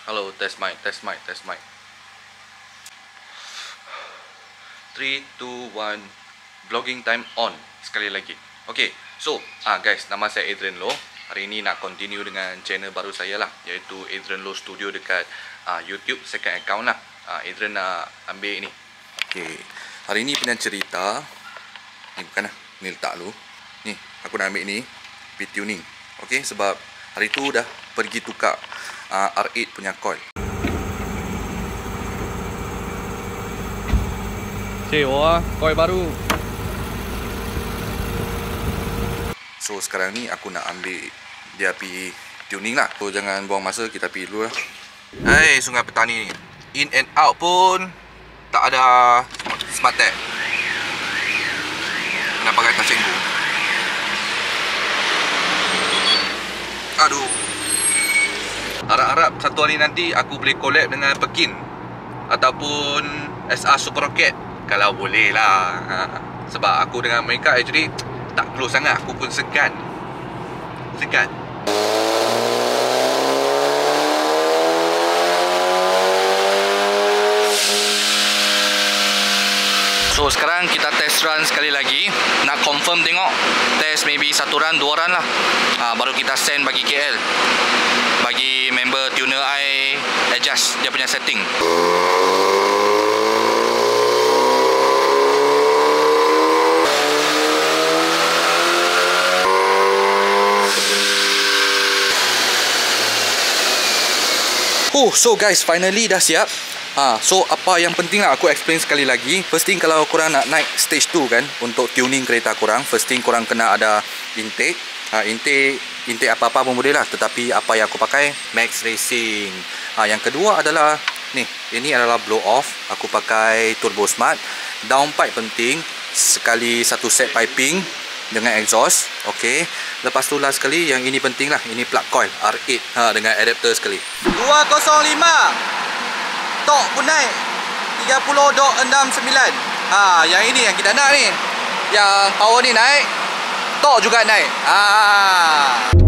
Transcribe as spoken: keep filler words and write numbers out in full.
Halo, test mic, test mic, test mic. three, two, one. Vlogging time on. Sekali lagi. Okay, so ah guys, nama saya Adrian Loh. Hari ini nak continue dengan channel baru saya lah, iaitu Adrian Loh Studio dekat ah, YouTube, second account lah. ah, Adrian nak ambil ni. Okay, hari ni punya cerita ni bukan lah, ni letak dulu. Ni, aku nak ambil ni V-tuning. Okay, sebab hari tu dah pergi tukar uh, R eight punya coil. Cik, wah, coil baru. So sekarang ni aku nak ambil dia pergi tuning lah. So jangan buang masa, kita pergi dulu lah. Hai Sungai Petani ni, in and out pun tak ada smart tag. Nak pakai touching book. Aduh. Harap-harap satu hari nanti aku boleh collab dengan Pekin ataupun S R Super Rocket, kalau boleh lah. ha. Sebab aku dengan mereka actually tak close sangat. Aku pun segan Segan So sekarang kita test run sekali lagi. Nak confirm tengok. Test maybe satu run, dua run lah. ha, Baru kita send bagi K L, bagi member tuner I adjust dia punya setting. Oh, so guys, finally dah siap. Ha, so apa yang penting lah aku explain sekali lagi. First thing, kalau korang nak naik stage two kan, untuk tuning kereta korang, first thing korang kena ada intake. ha, Intake Intake apa-apa pun boleh lah, tetapi apa yang aku pakai, Max Racing. ha, Yang kedua adalah ni, ini adalah blow off. Aku pakai Turbo Smart. Downpipe penting, sekali satu set piping dengan exhaust. Okay, lepas tu last sekali, yang ini penting lah, ini plug coil R eight ha, dengan adapter sekali. Dua kosong lima. Torque pun naik tiga puluh perpuluhan enam sembilan. Ha, yang ini yang kita nak ni. Yang power ni naik, torque juga naik. Ha.